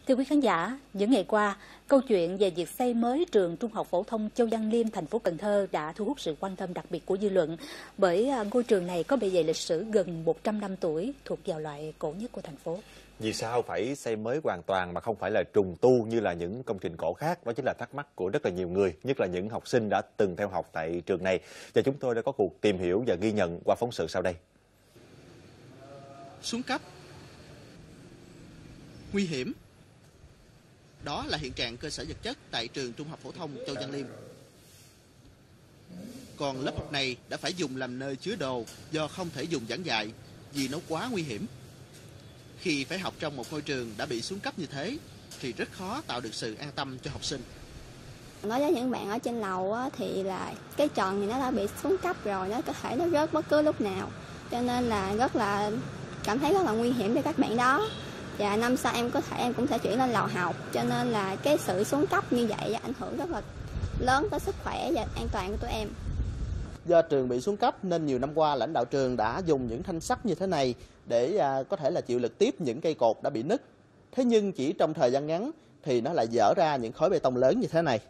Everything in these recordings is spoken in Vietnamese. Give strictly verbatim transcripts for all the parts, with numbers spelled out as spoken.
Thưa quý khán giả, những ngày qua, câu chuyện về việc xây mới trường Trung học phổ thông Châu Văn Liêm, thành phố Cần Thơ đã thu hút sự quan tâm đặc biệt của dư luận, bởi ngôi trường này có bề dày lịch sử gần một trăm năm tuổi, thuộc vào loại cổ nhất của thành phố. Vì sao phải xây mới hoàn toàn mà không phải là trùng tu như là những công trình cổ khác? Đó chính là thắc mắc của rất là nhiều người, nhất là những học sinh đã từng theo học tại trường này. Và chúng tôi đã có cuộc tìm hiểu và ghi nhận qua phóng sự sau đây. Xuống cấp, nguy hiểm. Đó là hiện trạng cơ sở vật chất tại trường Trung học phổ thông Châu Văn Liêm. Còn lớp học này đã phải dùng làm nơi chứa đồ do không thể dùng giảng dạy vì nó quá nguy hiểm. Khi phải học trong một ngôi trường đã bị xuống cấp như thế thì rất khó tạo được sự an tâm cho học sinh. Nói với những bạn ở trên lầu thì là cái trần thì nó đã bị xuống cấp rồi, nó có thể nó rớt bất cứ lúc nào. Cho nên là rất là cảm thấy rất là nguy hiểm cho các bạn đó. Và năm sau em có thể em cũng sẽ chuyển lên lầu học, cho nên là cái sự xuống cấp như vậy ảnh hưởng rất là lớn tới sức khỏe và an toàn của tụi em. Do trường bị xuống cấp nên nhiều năm qua lãnh đạo trường đã dùng những thanh sắt như thế này để có thể là chịu lực tiếp những cây cột đã bị nứt. Thế nhưng chỉ trong thời gian ngắn thì nó lại dở ra những khối bê tông lớn như thế này.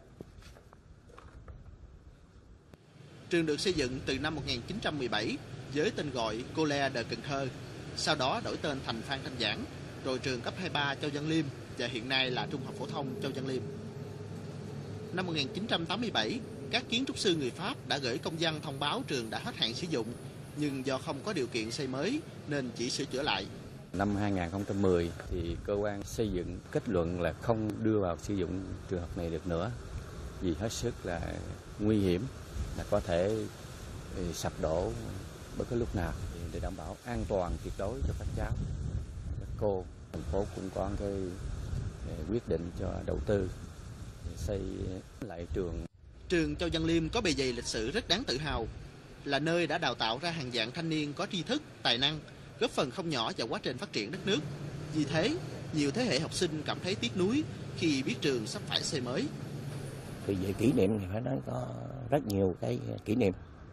Trường được xây dựng từ năm một nghìn chín trăm mười bảy với tên gọi College de Cần Thơ, sau đó đổi tên thành Phan Thanh Giảng, rồi trường cấp hai mươi ba Châu Văn Liêm và hiện nay là Trung học phổ thông Châu Văn Liêm. Năm một nghìn chín trăm tám mươi bảy, các kiến trúc sư người Pháp đã gửi công văn thông báo trường đã hết hạn sử dụng, nhưng do không có điều kiện xây mới nên chỉ sửa chữa lại. Năm hai nghìn không trăm mười thì cơ quan xây dựng kết luận là không đưa vào sử dụng trường học này được nữa vì hết sức là nguy hiểm, là có thể sập đổ bất cứ lúc nào. Để đảm bảo an toàn tuyệt đối cho các cháu, các cô, thành phố cũng có cái quyết định cho đầu tư xây lại trường. Trường Châu Văn Liêm có bề dày lịch sử rất đáng tự hào, là nơi đã đào tạo ra hàng vạn thanh niên có tri thức, tài năng, góp phần không nhỏ vào quá trình phát triển đất nước. Vì thế, nhiều thế hệ học sinh cảm thấy tiếc nuối khi biết trường sắp phải xây mới. Thì về kỷ niệm thì phải nói có rất nhiều cái kỷ niệm.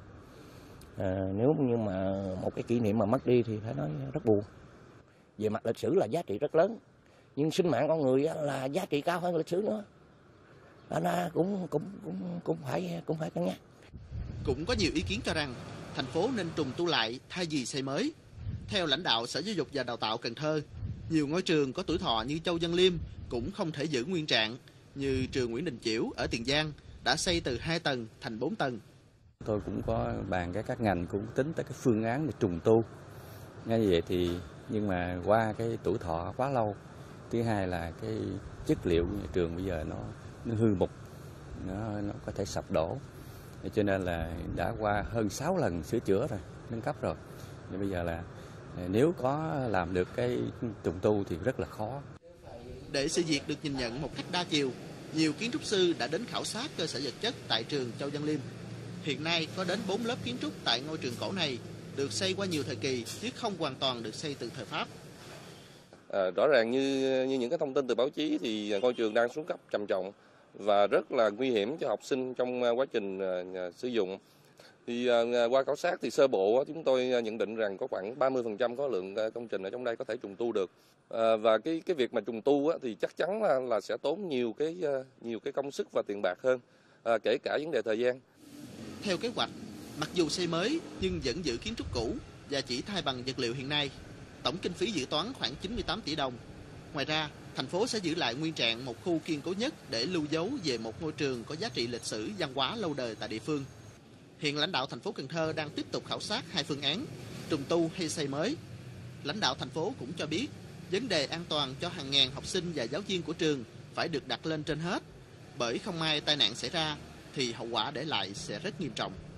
À, nếu như mà một cái kỷ niệm mà mất đi thì phải nói rất buồn. Về mặt lịch sử là giá trị rất lớn, nhưng sinh mạng con người là giá trị cao hơn lịch sử nữa. Đó là cũng cũng cũng cũng phải cũng phải cân nhắc. Cũng có nhiều ý kiến cho rằng thành phố nên trùng tu lại thay vì xây mới. Theo lãnh đạo Sở Giáo dục và Đào tạo Cần Thơ, nhiều ngôi trường có tuổi thọ như Châu Văn Liêm cũng không thể giữ nguyên trạng, như trường Nguyễn Đình Chiểu ở Tiền Giang đã xây từ hai tầng thành bốn tầng. Tôi cũng có bàn với các ngành cũng tính tới cái phương án để trùng tu. Như vậy thì nhưng mà qua cái tuổi thọ quá lâu, thứ hai là cái chất liệu của nhà trường bây giờ nó nó hư mục, nó nó có thể sập đổ. Cho nên là đã qua hơn sáu lần sửa chữa rồi, nâng cấp rồi. Nên bây giờ là nếu có làm được cái trùng tu thì rất là khó. Để sự việc được nhìn nhận một cách đa chiều, nhiều kiến trúc sư đã đến khảo sát cơ sở vật chất tại trường Châu Văn Liêm. Hiện nay có đến bốn lớp kiến trúc tại ngôi trường cổ này được xây qua nhiều thời kỳ chứ không hoàn toàn được xây từ thời Pháp. À, rõ ràng như như những cái thông tin từ báo chí thì ngôi trường đang xuống cấp trầm trọng và rất là nguy hiểm cho học sinh trong quá trình uh, sử dụng. Thì uh, qua khảo sát thì sơ bộ uh, chúng tôi nhận định rằng có khoảng ba mươi phần trăm khối lượng uh, công trình ở trong đây có thể trùng tu được. Uh, và cái cái việc mà trùng tu uh, thì chắc chắn là, là sẽ tốn nhiều cái uh, nhiều cái công sức và tiền bạc hơn, uh, kể cả vấn đề thời gian. Theo kế hoạch, mặc dù xây mới nhưng vẫn giữ kiến trúc cũ và chỉ thay bằng vật liệu hiện nay. Tổng kinh phí dự toán khoảng chín mươi tám tỷ đồng. Ngoài ra, thành phố sẽ giữ lại nguyên trạng một khu kiên cố nhất để lưu dấu về một ngôi trường có giá trị lịch sử văn hóa lâu đời tại địa phương. Hiện lãnh đạo thành phố Cần Thơ đang tiếp tục khảo sát hai phương án, trùng tu hay xây mới. Lãnh đạo thành phố cũng cho biết, vấn đề an toàn cho hàng ngàn học sinh và giáo viên của trường phải được đặt lên trên hết, bởi không may tai nạn xảy ra thì hậu quả để lại sẽ rất nghiêm trọng.